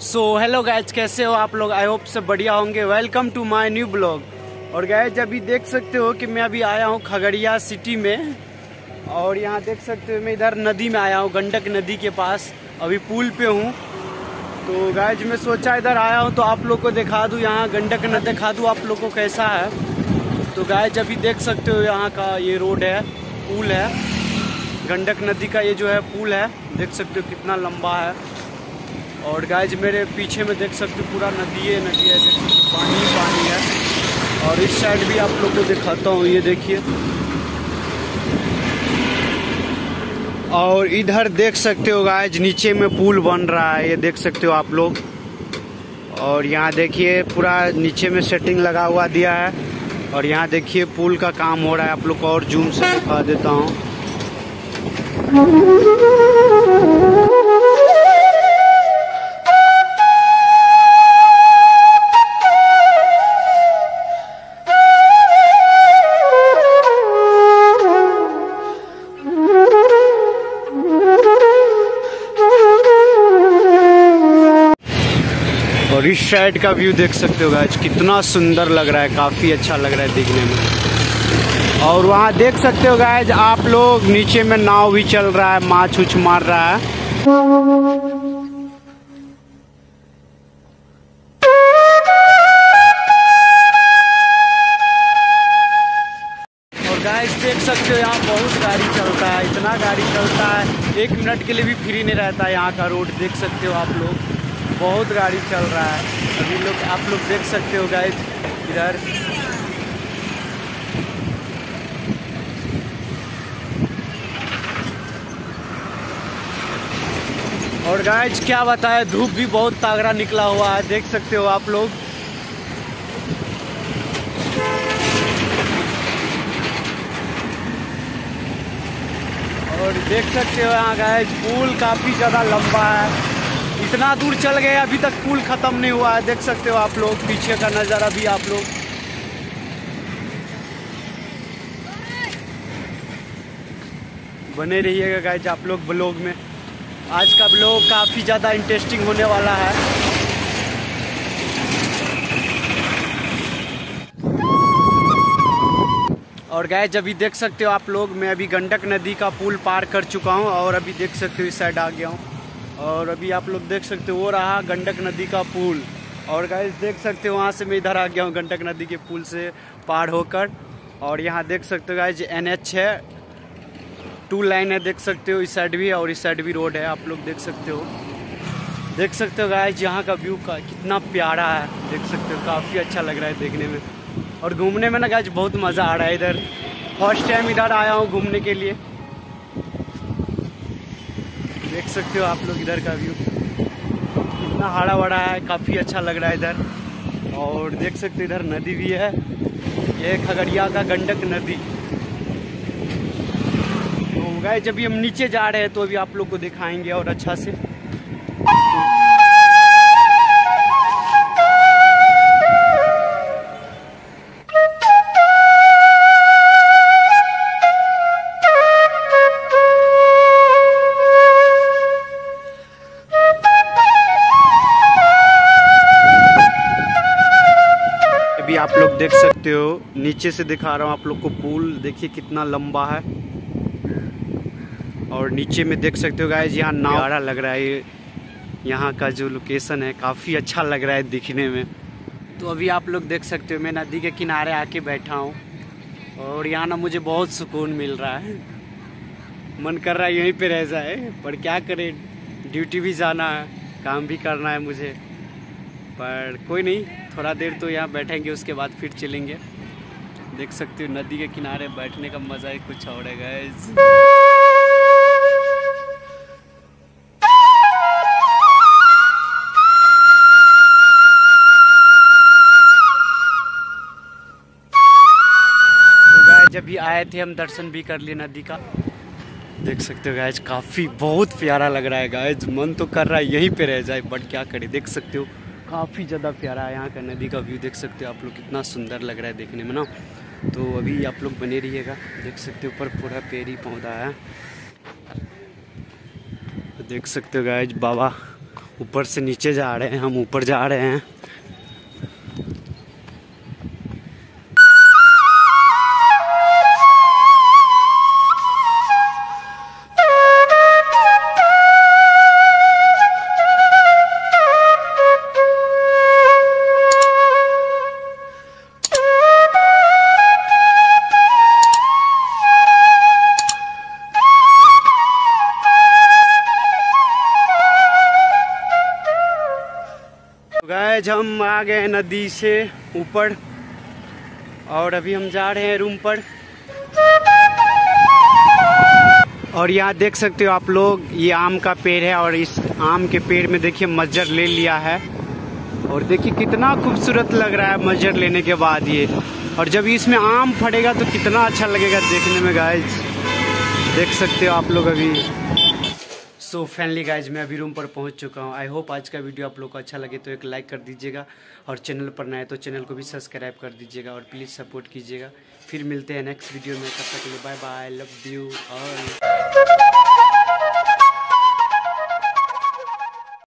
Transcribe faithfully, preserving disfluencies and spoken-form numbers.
So hello guys, कैसे हो आप लोग? आई होप से बढ़िया होंगे। Welcome to my new blog. और गाइज अभी देख सकते हो कि मैं अभी आया हूँ खगड़िया सिटी में। और यहाँ देख सकते हो मैं इधर नदी में आया हूँ, गंडक नदी के पास। अभी पुल पे हूँ। तो गाइज मैं सोचा इधर आया हूँ तो आप लोग को दिखा दूँ, यहाँ गंडक नदी दिखा दूँ आप लोग को कैसा है। तो गाइज अभी देख सकते हो यहाँ का ये रोड है, पुल है, गंडक नदी का ये जो है पुल है, देख सकते हो कितना लंबा है। और गाइज मेरे पीछे में देख सकते हो पूरा नदी है, नदी है, देख सकते हो पानी ही पानी है। और इस साइड भी आप लोग को दिखाता हूँ, ये देखिए। और इधर देख सकते हो गाइज नीचे में पुल बन रहा है, ये देख सकते हो आप लोग। और यहाँ देखिए पूरा नीचे में सेटिंग लगा हुआ दिया है। और यहाँ देखिए पुल का काम हो रहा है, आप लोग को और जूम से दिखा देता हूँ। और इस साइड का व्यू देख सकते हो गाइज, कितना सुंदर लग रहा है, काफी अच्छा लग रहा है देखने में। और वहाँ देख सकते हो गाइज आप लोग नीचे में नाव भी चल रहा है, माछ उछ मार रहा है। और गाइज देख सकते हो यहाँ बहुत गाड़ी चलता है, इतना गाड़ी चलता है, एक मिनट के लिए भी फ्री नहीं रहता है। यहाँ का रोड देख सकते हो आप लोग, बहुत गाड़ी चल रहा है। अभी लोग आप लोग देख सकते हो गाइज इधर। और गाइज क्या बताए, धूप भी बहुत तगड़ा निकला हुआ है, देख सकते हो आप लोग। और देख सकते हो यहाँ गाइज पुल काफी ज्यादा लंबा है, इतना दूर चल गए अभी तक पुल खत्म नहीं हुआ है, देख सकते हो आप लोग। पीछे का नज़ारा भी आप लोग बने रहिएगा गाइज आप लोग ब्लॉग में। आज का ब्लॉग काफ़ी ज़्यादा इंटरेस्टिंग होने वाला है। और गाइज अभी देख सकते हो आप लोग, मैं अभी गंडक नदी का पुल पार कर चुका हूँ और अभी देख सकते हो इस साइड आ गया हूँ। और अभी आप लोग देख सकते हो वो रहा गंडक नदी का पुल। और गाइस देख सकते हो वहाँ से मैं इधर आ गया हूँ गंडक नदी के पुल से पार होकर। और यहाँ देख सकते हो गाइस एन एच है, टू लाइन है, देख सकते हो इस साइड भी और इस साइड भी रोड है, आप लोग देख सकते हो। देख सकते हो गाइस यहाँ का व्यू का कितना प्यारा है, देख सकते हो काफ़ी अच्छा लग रहा है देखने में। और घूमने में ना गाइस बहुत मज़ा आ रहा है इधर, फर्स्ट टाइम इधर आया हूँ घूमने के लिए। देख सकते हो आप लोग इधर का व्यू कितना हरा भरा है, काफ़ी अच्छा लग रहा है इधर। और देख सकते हो इधर नदी भी है, ये खगड़िया का गंडक नदी। तो गाइस जब भी हम नीचे जा रहे हैं तो अभी आप लोग को दिखाएंगे और अच्छा से। आप लोग देख सकते हो, नीचे से दिखा रहा हूँ आप लोग को पुल, देखिए कितना लंबा है। और नीचे में देख सकते हो गाइस यहाँ नज़ारा लग रहा है, यहाँ का जो लोकेशन है काफ़ी अच्छा लग रहा है दिखने में। तो अभी आप लोग देख सकते हो मैं नदी के किनारे आके बैठा हूँ और यहाँ ना मुझे बहुत सुकून मिल रहा है, मन कर रहा है यहीं पे रह जाए, पर क्या करें, ड्यूटी भी जाना है, काम भी करना है मुझे। पर कोई नहीं, थोड़ा देर तो यहाँ बैठेंगे, उसके बाद फिर चलेंगे। देख सकते हो नदी के किनारे बैठने का मज़ा ही कुछ और है गाइस। तो गाइस जब भी आए थे हम दर्शन भी कर लिए नदी का, देख सकते हो गाइस काफ़ी बहुत प्यारा लग रहा है गाइस, मन तो कर रहा है यहीं पे रह जाए, बट क्या करें। देख सकते हो काफ़ी ज़्यादा प्यारा है यहाँ का नदी का व्यू, देख सकते हो आप लोग कितना सुंदर लग रहा है देखने में ना। तो अभी आप लोग बने रहिएगा। देख सकते हो ऊपर पूरा पेड़ ही पौधा है। तो देख सकते हो गाइज बाबा ऊपर से नीचे जा रहे हैं, हम ऊपर जा रहे हैं। गाइस हम आ गए नदी से ऊपर और अभी हम जा रहे हैं रूम पर। और यहाँ देख सकते हो आप लोग, ये आम का पेड़ है और इस आम के पेड़ में देखिए मज्जर ले लिया है। और देखिए कितना खूबसूरत लग रहा है मज्जर लेने के बाद ये। और जब इसमें आम फटेगा तो कितना अच्छा लगेगा देखने में गाइस, देख सकते हो आप लोग अभी। सो फाइनली गाइज मैं अभी रूम पर पहुंच चुका हूं। आई होप आज का वीडियो आप लोग को अच्छा लगे तो एक लाइक कर दीजिएगा और चैनल पर नए तो चैनल को भी सब्सक्राइब कर दीजिएगा और प्लीज़ सपोर्ट कीजिएगा। फिर मिलते हैं नेक्स्ट वीडियो में, तब तक के लिए बाय बाय, लव यू। और